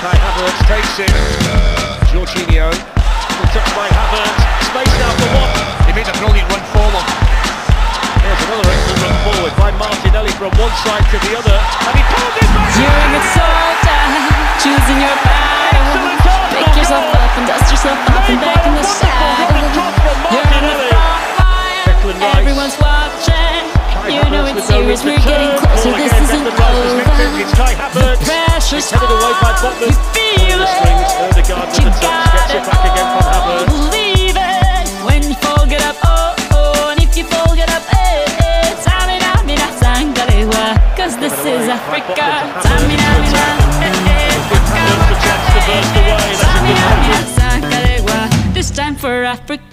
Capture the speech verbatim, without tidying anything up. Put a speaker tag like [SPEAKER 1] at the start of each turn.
[SPEAKER 1] Kai Havertz takes it. Jorginho. Good touch by Havertz. Space now for one. He made a brilliant run forward. There's another excellent run forward by Martinelli from one side to the other. And he pulled it back.
[SPEAKER 2] You're a good soldier, choosing your battle. Pick yourself up and dust yourself off and back in the saddle. You're in the front line. Everyone's watching. You know it's serious. We're getting closer. This isn't over. The pressure's on. You feel it. But you got it. Oh, believe it. When you fold it up, oh oh, and if you fold it up, eh eh. Tamina mina sangalewa, 'cause this is Africa. Tamina mina, eh eh. Tamina mina sangalewa. This time for Africa.